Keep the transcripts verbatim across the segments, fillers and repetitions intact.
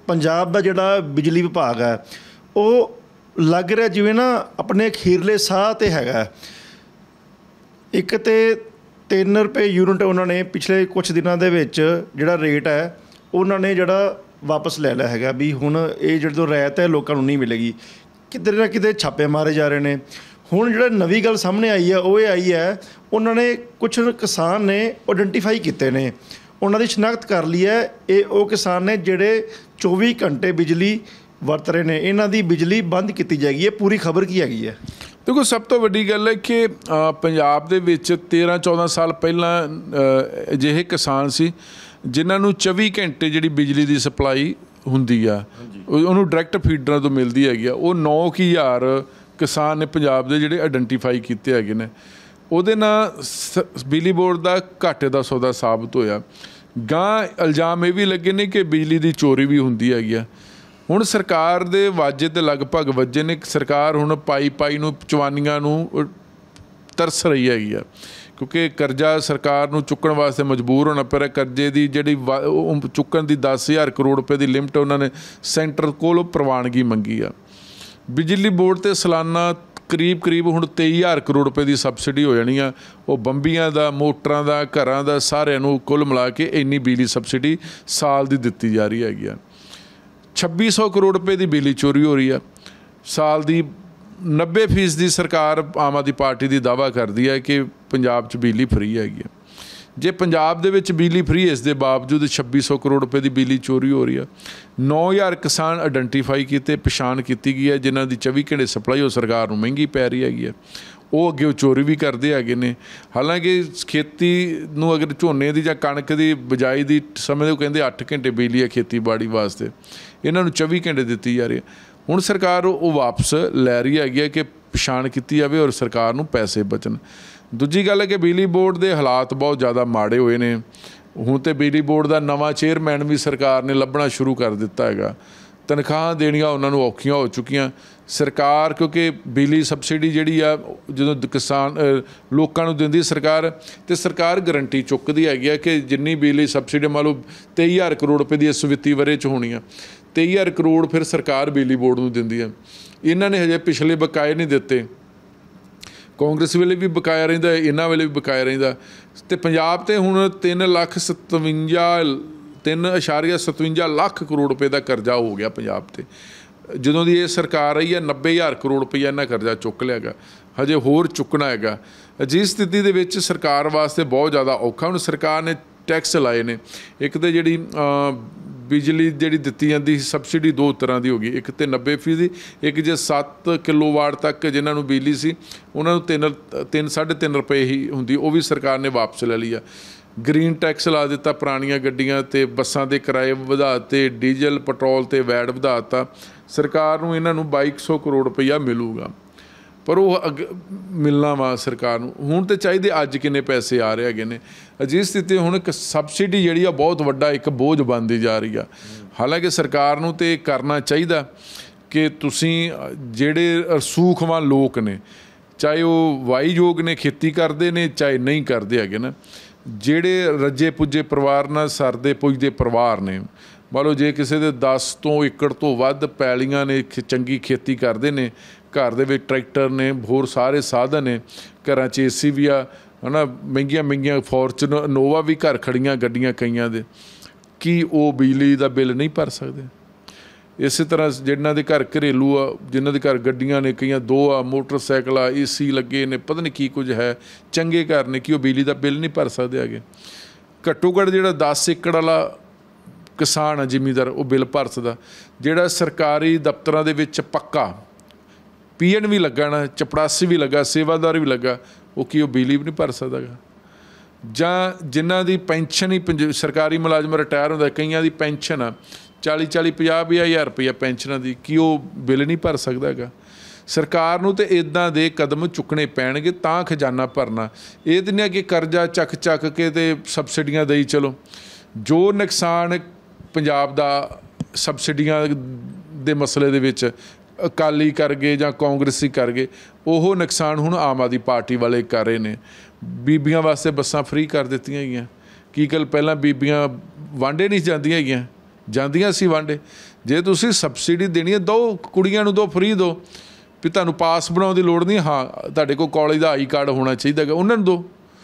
पंजाब दा जिहड़ा बिजली विभाग है वो लग रहा जिवें ना अपने अखीरले साह ते हैगा। एक तो तीन रुपये यूनिट उन्होंने पिछले कुछ दिनों के जिहड़ा रेट है उन्होंने जिहड़ा वापस ले लिया है भी हुण ये जो रैयत है लोगों को नहीं मिलेगी। किधर ना किधर छापे मारे जा रहे हैं। हुण जिहड़ा नवी गल सामने आई है वो ये आई है उन्होंने कुछ किसान ने आइडेंटिफाई किए ने, उन्होंने शनाख्त कर ली है। ये वो किसान ने जिहड़े चौबी घंटे बिजली वरत रहे हैं, इन्हां दी बिजली बंद की जाएगी। ये पूरी खबर की हैगी है? देखो सब तो वड्डी गल है कि पंजाब दे विच तेरह चौदह साल पहला अजिहे किसान सी जिन्हां नूं चौबी घंटे जिहड़ी बिजली की सप्लाई हुंदी आ उहनूं डायरैक्ट फीडरां तो मिलदी हैगी आ। वो नौ की हज़ार किसान ने पंजाब दे जिहड़े आइडेंटिफाई कीते हैगे ने। उहदे नाल बिजली बोर्ड का घाटे का सौदा साबित होया। गां इल्जाम ये भी लगे ने कि बिजली की चोरी भी हुंदी हैगी आ। हुण सरकार दे वाजे ते लगभग वजे ने। सरकार हुण पाई पाई नूं चवानियां नूं तरस रही हैगी आ क्योंकि करजा सरकार नूं चुकण वास्ते मजबूर होना पिया। करजे की जिहड़ी चुकण की दस हज़ार करोड़ रुपए की लिमिट उन्होंने सेंटर कोलों प्रवानगी मंगी आ। बिजली बोर्ड ते सालाना करीब करीब हुण तेई हज़ार करोड़ रुपए की सबसिडी हो जानी आ। वो बंबियां दा मोटरां दा घरां दा सारिआं नूं कुल मिला के इन्नी बिजली सबसिडी साल दी दित्ती जा रही हैगी आ। छब्बी सौ करोड़ रुपए की बिजली चोरी हो रही है साल की। नब्बे फीसदी सरकार आम आदमी पार्टी की दावा करती है कि पंजाब च बिजली फ्री हैगी। जे पंजाब दे विच बिजली फ्री इस दे बावजूद छब्बी सौ करोड़ रुपए की बिजली चोरी हो रही है। नौ हज़ार किसान आइडेंटिफाई किए पछाण की गई है जिन्हों की चौबी घंटे सप्लाई सरकार को महंगी पै रही हैगी है। वो अगे चोरी भी करते है। हालांकि खेती नूं अगर झोने की जां कणक की बिजाई की समय कहते अठ घंटे बिजली है खेतीबाड़ी वास्ते, इन्हों चौबी घंटे दी जा रही है। हुण सरकार वो वापस लै रही हैगी कि पछाण की जाए और सरकार नूं पैसे बचन। दूजी गल है कि बिजली बोर्ड के हालात बहुत ज़्यादा माड़े हुए ने। हुण तो बिजली बोर्ड का नवां चेयरमैन भी सरकार ने लभना शुरू कर दिता है। तनख्वाह देनियां उन्होंने औखियां हो चुकियां। सरकार क्योंकि बिजली सबसिडी जिहड़ी आ जो किसान लोगों को दिंदी सरकार तो सरकार गारंटी चुकती हैगी कि जिन्नी बिजली सबसिडी मान लो तेई हज़ार करोड़ रुपए की इस वित्ती वरे च होनी आ, तेई हज़ार करोड़ फिर सरकार बिजली बोर्ड को दिंदी है। इन्होंने हजे पिछले बकाए नहीं दिते। कांग्रेस वेले भी बकाया रहिंदा, इन्हां वेले भी बकाया रहिंदा। ते पंजाब ते हुण तीन लख सतवंजा तीन इशारिया सतवंजा लख करोड़ रुपए का करजा हो गया पंजाब ते। ਜਦੋਂ ਦੀ ਇਹ सरकार आई है नब्बे हज़ार करोड़ रुपया इन्हें करजा चुक लिया गा, हजे होर चुकना है। जिस स्थिति दे विच सरकार वास्ते बहुत ज़्यादा औखा। हुण सरकार ने टैक्स लाए ने। एक तो जिहड़ी बिजली जिहड़ी दित्ती जाती सबसिडी दो तरह की हो गई, एक तो नब्बे फीसदी, एक जे सत्त किलो वाट तक जिन्होंने बिजली सी उन्होंने तीन तीन साढ़े तीन रुपए ही होंदी, वो भी सरकार ने वापस ले लिया। ग्रीन टैक्स ला दिता पुरानियां गड्डियां ते बसां दे किराए वधाते, डीजल पेट्रोल ते वैट वधाता। सरकार नूं इन्हां नूं बाई सौ करोड़ रुपया मिलूगा, पर वो अग मिलना वा सरकार नूं। हुण ते चाहिए अज किन्ने पैसे आ रहे हैगे ने। अजीब स्थिति हुण एक सबसिडी जिहड़ी आ बहुत वड्डा एक बोझ बनदी जा रही आ। हालांकि सरकार नूं ते करना चाहिए कि तुसीं जिहड़े रसूखवान लोक ने, चाहे वो वाहीयोग ने खेती करते ने चाहे नहीं करते हैगे ना, ਜਿਹੜੇ ਰੱਜੇ ਪੁੱਜੇ ਪਰਿਵਾਰ ਨਾਲ ਸਰਦੇ ਪੁੱਜਦੇ ਪਰਿਵਾਰ ਨੇ, ਮੰਨ ਲਓ ਜੇ ਕਿਸੇ ਦੇ ਦਸ ਤੋਂ ਏਕੜ ਤੋਂ ਵੱਧ ਪੈਲੀਆਂ ਨੇ, ਚੰਗੀ ਖੇਤੀ ਕਰਦੇ ਨੇ, ਘਰ ਦੇ ਵਿੱਚ ਟਰੈਕਟਰ ਨੇ, ਹੋਰ ਸਾਰੇ ਸਾਧਨ ਨੇ, ਘਰਾਂ 'ਚ ਏ ਸੀ ਵੀ ਆ है ना, ਮਹਿੰਗੀਆਂ ਮਹਿੰਗੀਆਂ ਫੋਰਚੂਨਰ ਨੋਵਾ ਵੀ ਘਰ ਖੜੀਆਂ ਗੱਡੀਆਂ ਕਈਆਂ ਦੇ, ਕੀ ਉਹ ਬਿਜਲੀ ਦਾ ਬਿੱਲ ਨਹੀਂ ਭਰ ਸਕਦੇ? ਇਸੇ ਤਰ੍ਹਾਂ ਜਿਨ੍ਹਾਂ ਦੇ ਘਰ ਘਰੇਲੂ ਆ, ਜਿਨ੍ਹਾਂ ਦੇ ਘਰ ਗੱਡੀਆਂ ਨੇ, ਕਈਆਂ ਦੋ ਆ, ਮੋਟਰਸਾਈਕਲ ਆ, ਏ ਸੀ ਲੱਗੇ ਨੇ, ਪਤਾ ਨਹੀਂ ਕੀ ਕੁਝ ਹੈ, ਚੰਗੇ ਘਰ ਨੇ, ਕਿ ਉਹ ਬਿਜਲੀ ਦਾ ਬਿੱਲ ਨਹੀਂ ਭਰ ਸਕਦੇ ਹੈਗੇ। ਘੱਟੋ ਘੱਟ ਜਿਹੜਾ ਦਸ ਏਕੜ ਵਾਲਾ ਕਿਸਾਨ ਆ ਜ਼ਿਮੀਂਦਾਰ ਉਹ ਬਿੱਲ ਭਰ ਸਕਦਾ। ਜਿਹੜਾ ਸਰਕਾਰੀ ਦਫ਼ਤਰਾਂ ਦੇ ਵਿੱਚ ਪੱਕਾ ਪੀ ਐਨ ਵੀ ਲੱਗਾ ਨਾ, ਚਪੜਾਸੀ ਵੀ ਲੱਗਾ, ਸੇਵਾਦਾਰ ਵੀ ਲੱਗਾ, ਉਹ ਕੀ ਉਹ ਬਿਜਲੀ ਵੀ ਨਹੀਂ ਭਰ ਸਕਦਾ ਗਾ। ਜਾਂ ਜਿਨ੍ਹਾਂ ਦੀ ਪੈਨਸ਼ਨ ਹੀ ਪੰਜ ਸਰਕਾਰੀ ਮੁਲਾਜ਼ਮ ਰਿਟਾਇਰ ਹੁੰਦਾ, ਕਈਆਂ ਦੀ ਪੈਨਸ਼ਨ ਆ ਚਾਲੀ ਚਾਲੀ ਪੰਜਾਹ ਪੰਜਾਹ ਹਜ਼ਾਰ ਰੁਪਈਆ ਪੈਨਸ਼ਨਾਂ ਦੀ, ਕੀ ਉਹ ਬਿੱਲ ਨਹੀਂ ਭਰ ਸਕਦਾ ਹੈਗਾ? ਸਰਕਾਰ ਨੂੰ ਤਾਂ ਇੱਦਾਂ ਦੇ ਕਦਮ ਚੁੱਕਣੇ ਪੈਣਗੇ ਤਾਂ ਖਜ਼ਾਨਾ ਭਰਨਾ। ਇਹ ਤਾਂ ਨਹੀਂ ਕਿ ਕਰਜ਼ਾ ਚੱਕ ਚੱਕ ਕੇ ਅਤੇ ਸਬਸਿਡੀਆਂ ਦੇਈ ਚਲੋ। ਜੋ ਨੁਕਸਾਨ ਪੰਜਾਬ ਦਾ ਸਬਸਿਡੀਆਂ ਦੇ ਮਸਲੇ ਦੇ ਵਿੱਚ ਅਕਾਲੀ ਕਰ ਗਏ ਜਾਂ ਕਾਂਗਰਸੀ ਕਰ ਗਏ, ਉਹ ਨੁਕਸਾਨ ਹੁਣ ਆਮ ਆਦਮੀ ਪਾਰਟੀ ਵਾਲੇ ਕਰ ਰਹੇ ਨੇ। ਬੀਬੀਆਂ ਵਾਸਤੇ ਬੱਸਾਂ ਫਰੀ ਕਰ ਦਿੱਤੀਆਂ ਹੈਗੀਆਂ। ਕੀ ਗੱਲ ਪਹਿਲਾਂ ਬੀਬੀਆਂ ਵਾਂਢੇ ਨਹੀਂ ਜਾਂਦੀਆਂ ਹੈਗੀਆਂ? ਜਾਂਦੀਆਂ ਸੀ ਵਾਂਡੇ। ਜੇ ਤੁਸੀਂ ਸਬਸਿਡੀ ਦੇਣੀ ਹੈ ਦਿਓ, ਕੁੜੀਆਂ ਨੂੰ ਦਿਓ, ਫਰੀ ਦਿਓ, ਵੀ ਤੁਹਾਨੂੰ ਪਾਸ ਬਣਾਉਣ ਦੀ ਲੋੜ ਨਹੀਂ, ਹਾਂ ਤੁਹਾਡੇ ਕੋਲ ਕਾਲਜ ਦਾ ਆਈ ਕਾਰਡ ਹੋਣਾ ਚਾਹੀਦਾ ਹੈਗਾ, ਉਹਨਾਂ ਨੂੰ ਦਿਓ।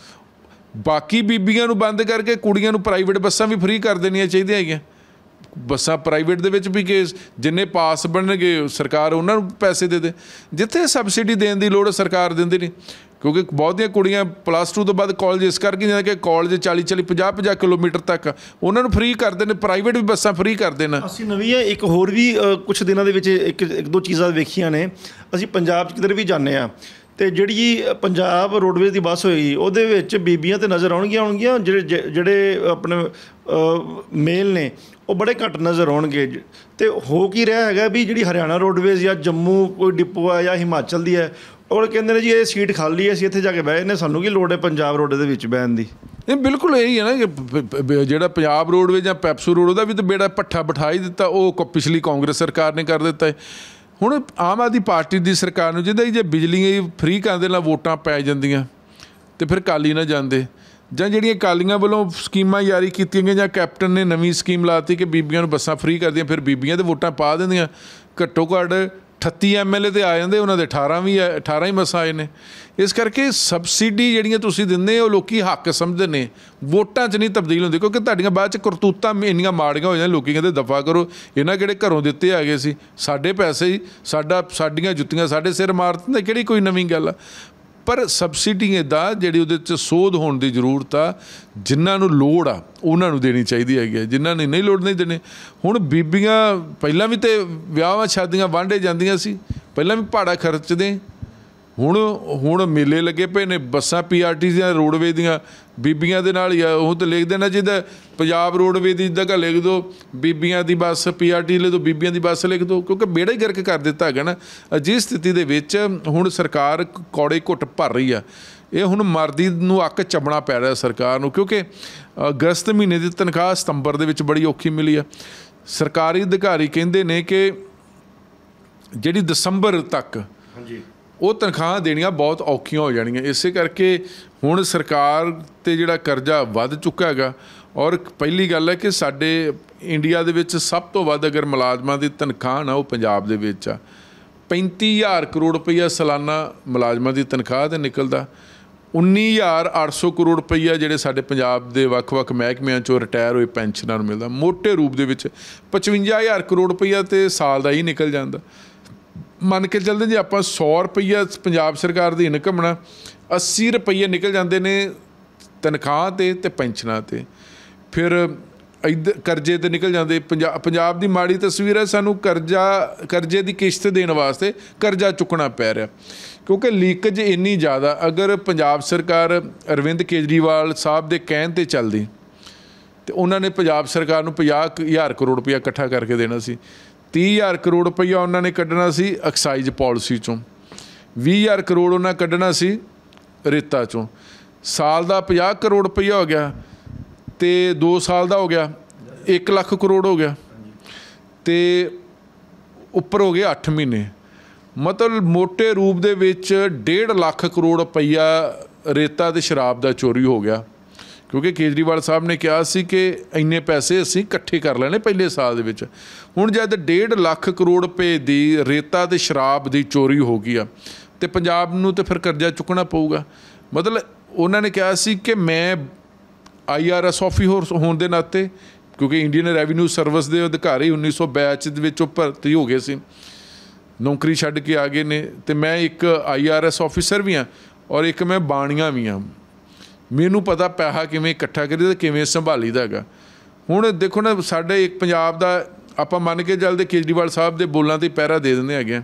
ਬਾਕੀ ਬੀਬੀਆਂ ਨੂੰ ਬੰਦ ਕਰਕੇ ਕੁੜੀਆਂ ਨੂੰ ਪ੍ਰਾਈਵੇਟ ਬੱਸਾਂ ਵੀ ਫਰੀ ਕਰ ਦੇਣੀਆਂ ਚਾਹੀਦੀਆਂ ਹੈਗੀਆਂ। ਬੱਸਾਂ ਪ੍ਰਾਈਵੇਟ ਦੇ ਵਿੱਚ ਵੀ ਕਿ ਜਿੰਨੇ ਪਾਸ ਬਣਨਗੇ ਸਰਕਾਰ ਉਹਨਾਂ ਨੂੰ ਪੈਸੇ ਦੇ ਦੇ। ਜਿੱਥੇ ਸਬਸਿਡੀ ਦੇਣ ਦੀ ਲੋੜ ਸਰਕਾਰ ਦਿੰਦੀ ਨਹੀਂ, ਕਿਉਂਕਿ ਬਹੁਤੀਆਂ ਕੁੜੀਆਂ ਪਲੱਸ ਟੂ ਤੋਂ ਬਾਅਦ ਕਾਲਜ ਇਸ ਕਰਕੇ ਜਾਂਦੇ ਕਿ ਕਾਲਜ ਚਾਲੀ ਚਾਲੀ ਪੰਜਾਹ ਪੰਜਾਹ ਕਿਲੋਮੀਟਰ ਤੱਕ ਉਹਨਾਂ ਨੂੰ ਫਰੀ ਕਰਦੇ ਨੇ, ਪ੍ਰਾਈਵੇਟ ਵੀ ਬੱਸਾਂ ਫਰੀ ਕਰਦੇ ਨੇ। ਅਸੀਂ ਨਵੀਂ ਹੈ ਇੱਕ ਹੋਰ ਵੀ ਕੁਛ ਦਿਨਾਂ ਦੇ ਵਿੱਚ ਇੱਕ ਇੱਕ ਦੋ ਚੀਜ਼ਾਂ ਵੇਖੀਆਂ ਨੇ। ਅਸੀਂ ਪੰਜਾਬ 'ਚ ਕਿਧਰ ਵੀ ਜਾਂਦੇ ਹਾਂ ਅਤੇ ਜਿਹੜੀ ਪੰਜਾਬ ਰੋਡਵੇਜ਼ ਦੀ ਬੱਸ ਹੋਏਗੀ ਉਹਦੇ ਵਿੱਚ ਬੀਬੀਆਂ ਤਾਂ ਨਜ਼ਰ ਆਉਣਗੀਆਂ ਆਉਣਗੀਆਂ ਜਿਹੜੇ ਜਿਹੜੇ ਆਪਣੇ ਮੇਲ ਨੇ ਉਹ ਬੜੇ ਘੱਟ ਨਜ਼ਰ ਆਉਣਗੇ। ਅਤੇ ਹੋ ਕੀ ਰਿਹਾ ਹੈਗਾ ਵੀ ਜਿਹੜੀ ਹਰਿਆਣਾ ਰੋਡਵੇਜ਼ ਜਾਂ ਜੰਮੂ ਕੋਈ ਡਿਪੋ ਹੈ ਜਾਂ ਹਿਮਾਚਲ ਦੀ ਹੈ, ਉਹ ਕਹਿੰਦੇ ਨੇ ਜੀ ਇਹ ਸੀਟ ਖਾਲੀ ਹੈ, ਅਸੀਂ ਇੱਥੇ ਜਾ ਕੇ ਬਹਿ ਜਾਂਦੇ, ਸਾਨੂੰ ਕੀ ਲੋੜ ਹੈ ਪੰਜਾਬ ਰੋਡ ਦੇ ਵਿੱਚ ਬਹਿਣ ਦੀ। ਇਹ ਬਿਲਕੁਲ ਇਹੀ ਹੈ ਨਾ ਕਿ ਜਿਹੜਾ ਪੰਜਾਬ ਰੋਡਵੇਜ਼ ਜਾਂ ਪੈਪਸੂ ਰੋਡ ਉਹਦਾ ਵੀ ਤਾਂ ਬੇੜਾ ਭੱਠਾ ਬਿਠਾ ਹੀ ਦਿੱਤਾ, ਉਹ ਪਿਛਲੀ ਕਾਂਗਰਸ ਸਰਕਾਰ ਨੇ ਕਰ ਦਿੱਤਾ ਹੈ। ਹੁਣ ਆਮ ਆਦਮੀ ਪਾਰਟੀ ਦੀ ਸਰਕਾਰ ਨੂੰ ਜਿਹਦਾ ਜੇ ਬਿਜਲੀ ਫਰੀ ਕਰਦੇ ਨਾਲ ਵੋਟਾਂ ਪੈ ਜਾਂਦੀਆਂ ਅਤੇ ਫਿਰ ਅਕਾਲੀ ਨਾ ਜਾਂਦੇ, ਜਾਂ ਜਿਹੜੀਆਂ ਅਕਾਲੀਆਂ ਵੱਲੋਂ ਸਕੀਮਾਂ ਜਾਰੀ ਕੀਤੀਆਂ ਗਈਆਂ, ਜਾਂ ਕੈਪਟਨ ਨੇ ਨਵੀਂ ਸਕੀਮ ਲਾਤੀ ਕਿ ਬੀਬੀਆਂ ਨੂੰ ਬੱਸਾਂ ਫਰੀ ਕਰਦੀਆਂ, ਫਿਰ ਬੀਬੀਆਂ 'ਤੇ ਵੋਟਾਂ ਪਾ ਦਿੰਦੀਆਂ। ਘੱਟੋ ਘੱਟ ਅਠੱਤੀ ਐਮ ਐਲ ਏ 'ਤੇ ਆ ਜਾਂਦੇ, ਉਹਨਾਂ ਦੇ ਅਠਾਰਾਂ ਵੀ ਆ, ਅਠਾਰਾਂ ਹੀ ਬੱਸਾਂ ਆਏ ਨੇ। ਇਸ ਕਰਕੇ ਸਬਸਿਡੀ ਜਿਹੜੀਆਂ ਤੁਸੀਂ ਦਿੰਦੇ ਹੋ ਲੋਕ ਹੱਕ ਸਮਝਦੇ ਨੇ, ਵੋਟਾਂ 'ਚ ਨਹੀਂ ਤਬਦੀਲ ਹੁੰਦੀ, ਕਿਉਂਕਿ ਤੁਹਾਡੀਆਂ ਬਾਅਦ 'ਚ ਕਰਤੂਤਾਂ ਇੰਨੀਆਂ ਮਾੜੀਆਂ ਹੋ ਜਾਂਦੀਆਂ, ਲੋਕ ਕਹਿੰਦੇ ਦਫਾ ਕਰੋ, ਇਹਨਾਂ ਕਿਹੜੇ ਘਰੋਂ ਦਿੱਤੇ ਹੈਗੇ ਸੀ, ਸਾਡੇ ਪੈਸੇ ਹੀ ਸਾਡਾ ਸਾਡੀਆਂ ਜੁੱਤੀਆਂ ਸਾਡੇ ਸਿਰ ਮਾਰ ਦਿੰਦੇ, ਕਿਹੜੀ ਕੋਈ ਨਵੀਂ ਗੱਲ ਆ। ਪਰ ਸਬਸਿਡੀ ਇੱਦਾਂ ਜਿਹੜੀ ਉਹਦੇ 'ਚ ਸੋਧ ਹੋਣ ਦੀ ਜ਼ਰੂਰਤ ਆ, ਜਿਨ੍ਹਾਂ ਨੂੰ ਲੋੜ ਆ ਉਹਨਾਂ ਨੂੰ ਦੇਣੀ ਚਾਹੀਦੀ ਹੈਗੀ, ਜਿਨ੍ਹਾਂ ਨੇ ਨਹੀਂ ਲੋੜ ਨਹੀਂ ਦੇਣੀ। ਹੁਣ ਬੀਬੀਆਂ ਪਹਿਲਾਂ ਵੀ ਤਾਂ ਵਿਆਹਾਂ ਸ਼ਾਦੀਆਂ ਵਾਂਢੇ ਜਾਂਦੀਆਂ ਸੀ, ਪਹਿਲਾਂ ਵੀ ਭਾੜਾ ਖਰਚਦੇ, ਹੁਣ ਹੁਣ ਮੇਲੇ ਲੱਗੇ ਪਏ ਨੇ ਬੱਸਾਂ ਪੀ ਆਰ ਟੀ ਦੀਆਂ ਰੋਡਵੇਜ਼ ਦੀਆਂ ਬੀਬੀਆਂ ਦੇ ਨਾਲ ਹੀ ਆ। ਉਹ ਤਾਂ ਲਿਖ ਦੇਣਾ ਚਾਹੀਦਾ ਪੰਜਾਬ ਰੋਡਵੇਜ਼ ਦੀ ਜਗ੍ਹਾ ਲਿਖ ਦਿਓ ਬੀਬੀਆਂ ਦੀ ਬੱਸ, ਪੀ ਆਰ ਟੀ ਲਿਖ ਦਿਓ ਬੀਬੀਆਂ ਦੀ ਬੱਸ ਲਿਖ ਦਿਓ, ਕਿਉਂਕਿ ਬੇੜਾ ਹੀ ਗਰਕ ਕਰ ਦਿੱਤਾ ਹੈਗਾ ਨਾ। ਅਜਿਹੀ ਸਥਿਤੀ ਦੇ ਵਿੱਚ ਹੁਣ ਸਰਕਾਰ ਕੌੜੇ ਘੁੱਟ ਭਰ ਰਹੀ ਆ। ਇਹ ਹੁਣ ਮਰਦੀ ਨੂੰ ਅੱਕ ਚੱਬਣਾ ਪੈ ਰਿਹਾ ਸਰਕਾਰ ਨੂੰ, ਕਿਉਂਕਿ ਅਗਸਤ ਮਹੀਨੇ ਦੀ ਤਨਖਾਹ ਸਤੰਬਰ ਦੇ ਵਿੱਚ ਬੜੀ ਔਖੀ ਮਿਲੀ ਆ। ਸਰਕਾਰੀ ਅਧਿਕਾਰੀ ਕਹਿੰਦੇ ਨੇ ਕਿ ਜਿਹੜੀ ਦਸੰਬਰ ਤੱਕ ਹਾਂਜੀ ਉਹ ਤਨਖਾਹਾਂ ਦੇਣੀਆਂ ਬਹੁਤ ਔਖੀਆਂ ਹੋ ਜਾਣੀਆਂ। ਇਸੇ ਕਰਕੇ ਹੁਣ ਸਰਕਾਰ 'ਤੇ ਜਿਹੜਾ ਕਰਜ਼ਾ ਵੱਧ ਚੁੱਕਾ ਹੈਗਾ। ਔਰ ਪਹਿਲੀ ਗੱਲ ਹੈ ਕਿ ਸਾਡੇ ਇੰਡੀਆ ਦੇ ਵਿੱਚ ਸਭ ਤੋਂ ਵੱਧ ਅਗਰ ਮੁਲਾਜ਼ਮਾਂ ਦੀ ਤਨਖਾਹ ਨਾ ਉਹ ਪੰਜਾਬ ਦੇ ਵਿੱਚ ਆ। ਪੈਂਤੀ ਹਜ਼ਾਰ ਕਰੋੜ ਰੁਪਈਆ ਸਾਲਾਨਾ ਮੁਲਾਜ਼ਮਾਂ ਦੀ ਤਨਖਾਹ 'ਤੇ ਨਿਕਲਦਾ। ਉੱਨੀ ਹਜ਼ਾਰ ਅੱਠ ਸੌ ਕਰੋੜ ਰੁਪਈਆ ਜਿਹੜੇ ਸਾਡੇ ਪੰਜਾਬ ਦੇ ਵੱਖ-ਵੱਖ ਮਹਿਕਮਿਆਂ 'ਚੋਂ ਰਿਟਾਇਰ ਹੋਏ ਪੈਨਸ਼ਨਾਂ ਨੂੰ ਮਿਲਦਾ। ਮੋਟੇ ਰੂਪ ਦੇ ਵਿੱਚ ਪਚਵੰਜਾ ਹਜ਼ਾਰ ਕਰੋੜ ਰੁਪਈਆ ਤਾਂ ਸਾਲ ਦਾ ਹੀ ਨਿਕਲ ਜਾਂਦਾ। ਮੰਨ ਕੇ ਚੱਲਦੇ ਜੇ ਆਪਾਂ ਸੌ ਰੁਪਈਆ ਪੰਜਾਬ ਸਰਕਾਰ ਦੀ ਇਨਕਮ ਨਾ ਅੱਸੀ ਰੁਪਈਏ ਨਿਕਲ ਜਾਂਦੇ ਨੇ ਤਨਖਾਹ 'ਤੇ ਅਤੇ ਪੈਨਸ਼ਨਾਂ 'ਤੇ। ਫਿਰ ਇੱਧਰ ਕਰਜ਼ੇ 'ਤੇ ਨਿਕਲ ਜਾਂਦੇ। ਪੰਜਾਬ ਪੰਜਾਬ ਦੀ ਮਾੜੀ ਤਸਵੀਰ ਹੈ, ਸਾਨੂੰ ਕਰਜ਼ਾ ਕਰਜ਼ੇ ਦੀ ਕਿਸ਼ਤ ਦੇਣ ਵਾਸਤੇ ਕਰਜ਼ਾ ਚੁੱਕਣਾ ਪੈ ਰਿਹਾ, ਕਿਉਂਕਿ ਲੀਕੇਜ ਇੰਨੀ ਜ਼ਿਆਦਾ। ਅਗਰ ਪੰਜਾਬ ਸਰਕਾਰ ਅਰਵਿੰਦ ਕੇਜਰੀਵਾਲ ਸਾਹਿਬ ਦੇ ਕਹਿਣ 'ਤੇ ਚੱਲਦੀ ਅਤੇ ਉਹਨਾਂ ਨੇ ਪੰਜਾਬ ਸਰਕਾਰ ਨੂੰ ਪੰਜਾਹ ਹਜ਼ਾਰ ਕਰੋੜ ਰੁਪਈਆ ਇਕੱਠਾ ਕਰਕੇ ਦੇਣਾ ਸੀ। ਤੀਹ ਹਜ਼ਾਰ ਕਰੋੜ ਰੁਪਈਆ ਉਹਨਾਂ ਨੇ ਕੱਢਣਾ ਸੀ ਐਕਸਾਈਜ਼ ਪਾਲਿਸੀ 'ਚੋਂ, ਵੀਹ ਹਜ਼ਾਰ ਕਰੋੜ ਉਹਨਾਂ ਕੱਢਣਾ ਸੀ ਰੇਤਾ 'ਚੋਂ। ਸਾਲ ਦਾ ਪੰਜਾਹ ਕਰੋੜ ਰੁਪਈਆ ਹੋ ਗਿਆ ਅਤੇ ਦੋ ਸਾਲ ਦਾ ਹੋ ਗਿਆ ਇੱਕ ਲੱਖ ਕਰੋੜ ਹੋ ਗਿਆ, ਅਤੇ ਉੱਪਰ ਹੋ ਗਏ ਅੱਠ ਮਹੀਨੇ। ਮਤਲਬ ਮੋਟੇ ਰੂਪ ਦੇ ਵਿੱਚ ਡੇਢ ਲੱਖ ਕਰੋੜ ਰੁਪਈਆ ਰੇਤਾ ਅਤੇ ਸ਼ਰਾਬ ਦਾ ਚੋਰੀ ਹੋ ਗਿਆ। ਕਿਉਂਕਿ ਕੇਜਰੀਵਾਲ ਸਾਹਿਬ ਨੇ ਕਿਹਾ ਸੀ ਕਿ ਇੰਨੇ ਪੈਸੇ ਅਸੀਂ ਇਕੱਠੇ ਕਰ ਲੈਣੇ ਪਹਿਲੇ ਸਾਲ ਦੇ ਵਿੱਚ। ਹੁਣ ਜਦ ਡੇਢ ਲੱਖ ਕਰੋੜ ਰੁਪਏ ਦੀ ਰੇਤਾ ਅਤੇ ਸ਼ਰਾਬ ਦੀ ਚੋਰੀ ਹੋ ਗਈ ਆ ਅਤੇ ਪੰਜਾਬ ਨੂੰ ਤਾਂ ਫਿਰ ਕਰਜ਼ਾ ਚੁੱਕਣਾ ਪਊਗਾ। ਮਤਲਬ ਉਹਨਾਂ ਨੇ ਕਿਹਾ ਸੀ ਕਿ ਮੈਂ ਆਈ ਆਰ ਐਸ ਆਫੀਸਰ ਹੋਣ ਦੇ ਨਾਤੇ, ਕਿਉਂਕਿ ਇੰਡੀਅਨ ਰੈਵਨਿਊ ਸਰਵਿਸ ਦੇ ਅਧਿਕਾਰੀ ਉੱਨੀ ਸੌ ਬੈਚ ਦੇ ਵਿੱਚ ਉਹ ਭਰਤੀ ਹੋ ਗਏ ਸੀ, ਨੌਕਰੀ ਛੱਡ ਕੇ ਆ ਗਏ ਨੇ, ਅਤੇ ਮੈਂ ਇੱਕ ਆਈ ਆਰ ਐਸ ਆਫਿਸਰ ਵੀ ਹਾਂ ਔਰ ਇੱਕ ਮੈਂ ਬਾਣੀਆਂ ਵੀ ਹਾਂ। ਮੈਨੂੰ ਪਤਾ ਪੈਸਾ ਕਿਵੇਂ ਇਕੱਠਾ ਕਰੀਦਾ ਅਤੇ ਕਿਵੇਂ ਸੰਭਾਲੀਦਾ ਹੈਗਾ। ਹੁਣ ਦੇਖੋ ਨਾ ਸਾਡੇ ਇੱਕ ਪੰਜਾਬ ਦਾ ਆਪਾਂ ਮੰਨ ਕੇ ਚੱਲਦੇ ਕੇਜਰੀਵਾਲ ਸਾਹਿਬ ਦੇ ਬੋਲਾਂ 'ਤੇ ਪਹਿਰਾ ਦੇ ਦਿੰਦੇ ਹੈਗੇ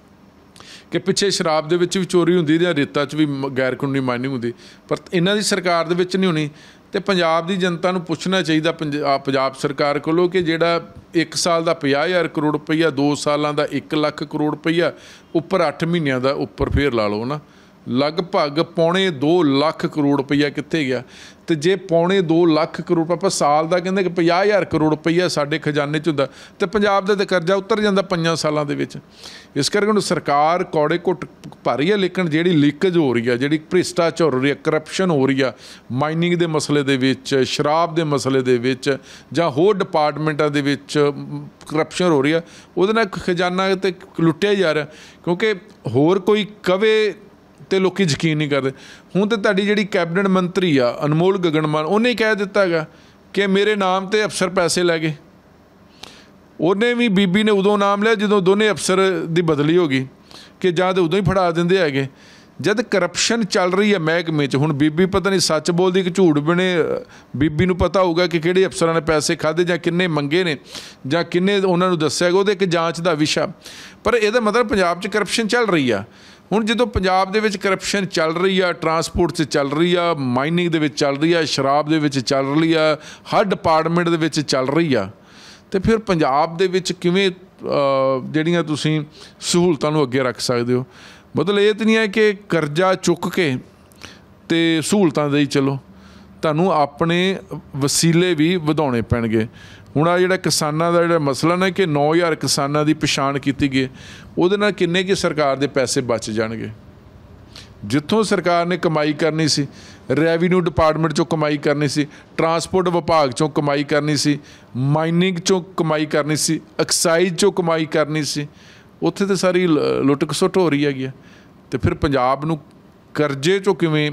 ਕਿ ਪਿੱਛੇ ਸ਼ਰਾਬ ਦੇ ਵਿੱਚ ਵੀ ਚੋਰੀ ਹੁੰਦੀ ਜਾਂ ਰੇਤਾ 'ਚ ਵੀ ਗੈਰ ਕਾਨੂੰਨੀ ਮਾਈਨਿੰਗ ਹੁੰਦੀ, ਪਰ ਇਹਨਾਂ ਦੀ ਸਰਕਾਰ ਦੇ ਵਿੱਚ ਨਹੀਂ ਹੋਣੀ। ਅਤੇ ਪੰਜਾਬ ਦੀ ਜਨਤਾ ਨੂੰ ਪੁੱਛਣਾ ਚਾਹੀਦਾ ਪੰਜਾਬ ਪੰਜਾਬ ਸਰਕਾਰ ਕੋਲੋਂ ਕਿ ਜਿਹੜਾ ਇੱਕ ਸਾਲ ਦਾ ਪੰਜਾਹ ਹਜ਼ਾਰ ਕਰੋੜ ਰੁਪਈਆ, ਦੋ ਸਾਲਾਂ ਦਾ ਇੱਕ ਲੱਖ ਕਰੋੜ ਰੁਪਈਆ, ਉੱਪਰ ਅੱਠ ਮਹੀਨਿਆਂ ਦਾ ਉੱਪਰ ਫੇਰ ਲਾ ਲਓ ਨਾ, ਲਗਭਗ ਪੌਣੇ ਦੋ ਲੱਖ ਕਰੋੜ ਰੁਪਈਆ ਕਿੱਥੇ ਗਿਆ। ਤੇ ਜੇ ਪੌਣੇ ਦੋ ਲੱਖ ਕਰੋੜ ਆਪਾਂ ਸਾਲ ਦਾ ਕਹਿੰਦੇ ਕਿ ਪੰਜਾਹ ਹਜ਼ਾਰ ਕਰੋੜ ਰੁਪਈਆ ਸਾਡੇ ਖਜ਼ਾਨੇ 'ਚ ਹੁੰਦਾ, ਤੇ ਪੰਜਾਬ ਦਾ ਤਾਂ ਕਰਜ਼ਾ ਉਤਰ ਜਾਂਦਾ ਪੰਜਾਂ ਸਾਲਾਂ ਦੇ ਵਿੱਚ। ਇਸ ਕਰਕੇ ਹੁਣ ਸਰਕਾਰ ਕੌੜੇ ਘੁੱਟ ਭਰ ਰਹੀ ਹੈ, ਲੇਕਿਨ ਜਿਹੜੀ ਲੀਕੇਜ ਹੋ ਰਹੀ ਆ, ਜਿਹੜੀ ਭ੍ਰਿਸ਼ਟਾਚਾਰ ਹੋ ਰਹੀ ਹੈ, ਕਰਪਸ਼ਨ ਹੋ ਰਹੀ ਆ, ਮਾਈਨਿੰਗ ਦੇ ਮਸਲੇ ਦੇ ਵਿੱਚ, ਸ਼ਰਾਬ ਦੇ ਮਸਲੇ ਦੇ ਵਿੱਚ, ਜਾਂ ਹੋਰ ਡਿਪਾਰਟਮੈਂਟਾਂ ਦੇ ਵਿੱਚ ਕਰਪਸ਼ਨ ਹੋ ਰਹੀ ਆ, ਉਹਦੇ ਨਾਲ ਖਜ਼ਾਨਾ ਤੇ ਲੁੱਟਿਆ ਜਾ ਰਿਹਾ। ਕਿਉਂਕਿ ਹੋਰ ਕੋਈ ਕਵੇ ਤੇ ਲੋਕੀ ਯਕੀਨ ਨਹੀਂ ਕਰਦੇ। ਹੁਣ ਤਾਂ ਤੁਹਾਡੀ ਜਿਹੜੀ ਕੈਬਨਿਟ ਮੰਤਰੀ ਆ ਅਨਮੋਲ ਗਗਨ ਮਾਨ, ਉਹਨੇ ਕਹਿ ਦਿੱਤਾ ਹੈਗਾ ਕਿ ਮੇਰੇ ਨਾਮ ਤੇ ਅਫਸਰ ਪੈਸੇ ਲੈ ਗਏ। ਉਹਨੇ ਵੀ, ਬੀਬੀ ਨੇ ਉਦੋਂ ਨਾਮ ਲਿਆ ਜਦੋਂ ਦੋਨੇ ਅਫਸਰ ਦੀ ਬਦਲੀ ਹੋ ਗਈ, ਕਿ ਜਾਂ ਤਾਂ ਉਦੋਂ ਹੀ ਫੜਾ ਦਿੰਦੇ ਹੈਗੇ। ਜਦ ਕਰਪਸ਼ਨ ਚੱਲ ਰਹੀ ਹੈ ਮਹਿਕਮੇ 'ਚ, ਹੁਣ ਬੀਬੀ ਪਤਾ ਨਹੀਂ ਸੱਚ ਬੋਲਦੀ ਕਿ ਝੂਠ ਬਣੇ, ਬੀਬੀ ਨੂੰ ਪਤਾ ਹੋਊਗਾ ਕਿ ਕਿਹੜੇ ਅਫਸਰਾਂ ਨੇ ਪੈਸੇ ਖਾਧੇ ਜਾਂ ਕਿੰਨੇ ਮੰਗੇ ਨੇ ਜਾਂ ਕਿੰਨੇ ਉਹਨਾਂ ਨੂੰ ਦੱਸਿਆ ਗਿਆ, ਉਹਦੇ ਇੱਕ ਜਾਂਚ ਦਾ ਵਿਸ਼ਾ। ਪਰ ਇਹਦਾ ਮਤਲਬ ਪੰਜਾਬ 'ਚ ਕਰਪਸ਼ਨ ਚੱਲ ਰਹੀ ਆ। ਹੁਣ ਜਦੋਂ ਪੰਜਾਬ ਦੇ ਵਿੱਚ ਕਰਪਸ਼ਨ ਚੱਲ ਰਹੀ ਆ, ਟਰਾਂਸਪੋਰਟ 'ਚ ਚੱਲ ਰਹੀ ਆ, ਮਾਈਨਿੰਗ ਦੇ ਵਿੱਚ ਚੱਲ ਰਹੀ ਆ, ਸ਼ਰਾਬ ਦੇ ਵਿੱਚ ਚੱਲ ਰਹੀ ਆ, ਹਰ ਡਿਪਾਰਟਮੈਂਟ ਦੇ ਵਿੱਚ ਚੱਲ ਰਹੀ ਆ, ਤੇ ਫਿਰ ਪੰਜਾਬ ਦੇ ਵਿੱਚ ਕਿਵੇਂ ਜਿਹੜੀਆਂ ਤੁਸੀਂ ਸਹੂਲਤਾਂ ਨੂੰ ਅੱਗੇ ਰੱਖ ਸਕਦੇ ਹੋ? ਮਤਲਬ ਇਹ ਤਾਂ ਨਹੀਂ ਹੈ ਕਿ ਕਰਜ਼ਾ ਚੁੱਕ ਕੇ ਤੇ ਸਹੂਲਤਾਂ ਦੇਈ ਚਲੋ, ਤੁਹਾਨੂੰ ਆਪਣੇ ਵਸੀਲੇ ਵੀ ਵਧਾਉਣੇ ਪੈਣਗੇ। ਹੁਣ ਆ ਜਿਹੜਾ ਕਿਸਾਨਾਂ ਦਾ ਜਿਹੜਾ ਮਸਲਾ ਨਾ ਕਿ ਨੌ ਹਜ਼ਾਰ ਕਿਸਾਨਾਂ ਦੀ ਪਛਾਣ ਕੀਤੀ ਗਈ, ਉਹਦੇ ਨਾਲ ਕਿੰਨੇ ਕੁ ਸਰਕਾਰ ਦੇ ਪੈਸੇ ਬਚ ਜਾਣਗੇ? ਜਿੱਥੋਂ ਸਰਕਾਰ ਨੇ ਕਮਾਈ ਕਰਨੀ ਸੀ, ਰੈਵਨਿਊ ਡਿਪਾਰਟਮੈਂਟ 'ਚੋਂ ਕਮਾਈ ਕਰਨੀ ਸੀ, ਟਰਾਂਸਪੋਰਟ ਵਿਭਾਗ 'ਚੋਂ ਕਮਾਈ ਕਰਨੀ ਸੀ, ਮਾਈਨਿੰਗ 'ਚੋਂ ਕਮਾਈ ਕਰਨੀ ਸੀ, ਐਕਸਾਈਜ਼ 'ਚੋਂ ਕਮਾਈ ਕਰਨੀ ਸੀ, ਉੱਥੇ ਤਾਂ ਸਾਰੀ ਲੁੱਟ ਖਸੁੱਟ ਹੋ ਰਹੀ ਹੈਗੀ ਆ। ਅਤੇ ਫਿਰ ਪੰਜਾਬ ਨੂੰ ਕਰਜ਼ੇ 'ਚੋਂ ਕਿਵੇਂ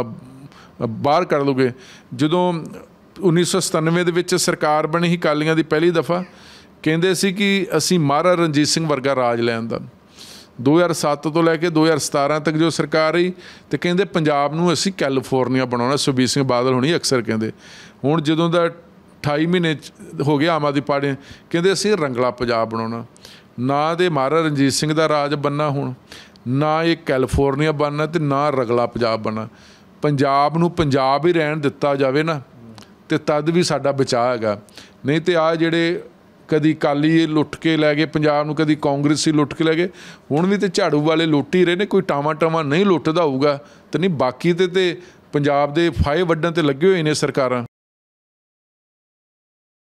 ਬਾਹਰ ਕੱਢ ਲਓਗੇ? ਜਦੋਂ ਉੱਨੀ ਸੌ ਸਤਾਨਵੇਂ ਦੇ ਵਿੱਚ ਸਰਕਾਰ ਬਣੀ ਸੀ ਅਕਾਲੀਆਂ ਦੀ ਪਹਿਲੀ ਦਫਾ, ਕਹਿੰਦੇ ਸੀ ਕਿ ਅਸੀਂ ਮਹਾਰਾਜਾ ਰਣਜੀਤ ਸਿੰਘ ਵਰਗਾ ਰਾਜ ਲੈਣ ਦਾ। ਦੋ ਹਜ਼ਾਰ ਸੱਤ ਤੋਂ ਲੈ ਕੇ ਦੋ ਹਜ਼ਾਰ ਸਤਾਰਾਂ ਤੱਕ ਜੋ ਸਰਕਾਰ ਰਹੀ, ਅਤੇ ਕਹਿੰਦੇ ਪੰਜਾਬ ਨੂੰ ਅਸੀਂ ਕੈਲੀਫੋਰਨੀਆ ਬਣਾਉਣਾ। ਸੁਖਬੀਰ ਸਿੰਘ ਬਾਦਲ ਹੋਣੀ ਅਕਸਰ ਕਹਿੰਦੇ। ਹੁਣ ਜਦੋਂ ਦਾ ਅਠਾਈ ਮਹੀਨੇ ਹੋ ਗਿਆ ਆਮ ਆਦਮੀ ਪਾਰਟੀ, ਕਹਿੰਦੇ ਅਸੀਂ ਰੰਗਲਾ ਪੰਜਾਬ ਬਣਾਉਣਾ। ਨਾ ਦੇ ਮਹਾਰਾਜਾ ਰਣਜੀਤ ਸਿੰਘ ਦਾ ਰਾਜ ਬਣਨਾ, ਹੁਣ ਨਾ ਇਹ ਕੈਲੀਫੋਰਨੀਆ ਬਣਨਾ, ਅਤੇ ਨਾ ਰੰਗਲਾ ਪੰਜਾਬ ਬਣਨਾ। ਪੰਜਾਬ ਨੂੰ ਪੰਜਾਬ ਹੀ ਰਹਿਣ ਦਿੱਤਾ ਜਾਵੇ ਨਾ, ਅਤੇ ਤਦ ਵੀ ਸਾਡਾ ਬਚਾਅ ਹੈਗਾ। ਨਹੀਂ ਤਾਂ ਆਹ ਜਿਹੜੇ ਕਦੀ ਅਕਾਲੀ ਲੁੱਟ ਕੇ ਲੈ ਗਏ ਪੰਜਾਬ ਨੂੰ, ਕਦੀ ਕਾਂਗਰਸੀ ਲੁੱਟ ਕੇ ਲੈ ਗਏ, ਹੁਣ ਵੀ ਤਾਂ ਝਾੜੂ ਵਾਲੇ ਲੁੱਟ ਹੀ ਰਹੇ ਨੇ। ਕੋਈ ਟਾਵਾਂ ਟਾਵਾਂ ਨਹੀਂ ਲੁੱਟਦਾ ਹੋਊਗਾ ਤਾਂ ਨਹੀਂ, ਬਾਕੀ ਤੇ ਤੇ ਪੰਜਾਬ ਦੇ ਫਾਹੇ ਵੱਢਣ 'ਤੇ ਲੱਗੇ ਹੋਏ ਨੇ ਸਰਕਾਰਾਂ।